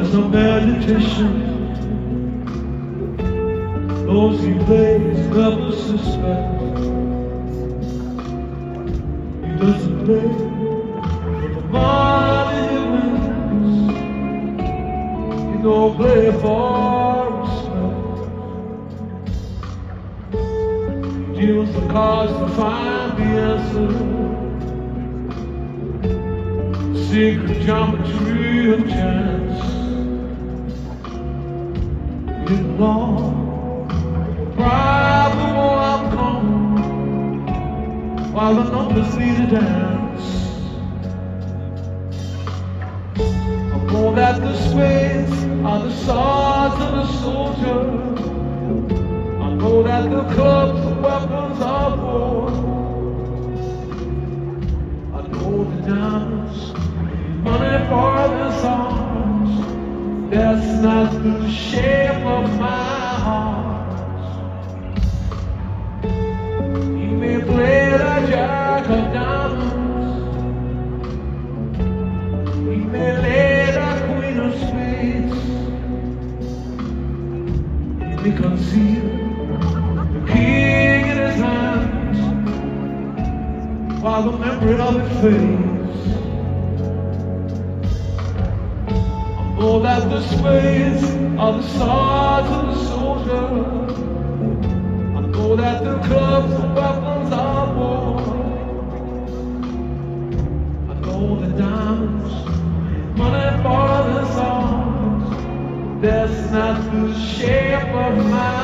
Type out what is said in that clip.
There's no meditation. Those he plays never suspect. He doesn't play for the money he wins. He don't play for respect. He deals the cards to find the answer. Secret geometry of chance. Get along, ride the war outcome, while the numbers lead a dance. I know that the spades are the swords of a soldier. I know that the clubs are weapons of war. I know the diamonds, money for the songs. That's not the shape of my heart. He may play the jack of diamonds. He may lay the queen of spades. He may conceal the king in his hands, while the memory of it fades. Oh, that the spades are the swords of the soldier. I know that the clubs are weapons of war. I know the diamonds, money for the songs. That's not the shape of my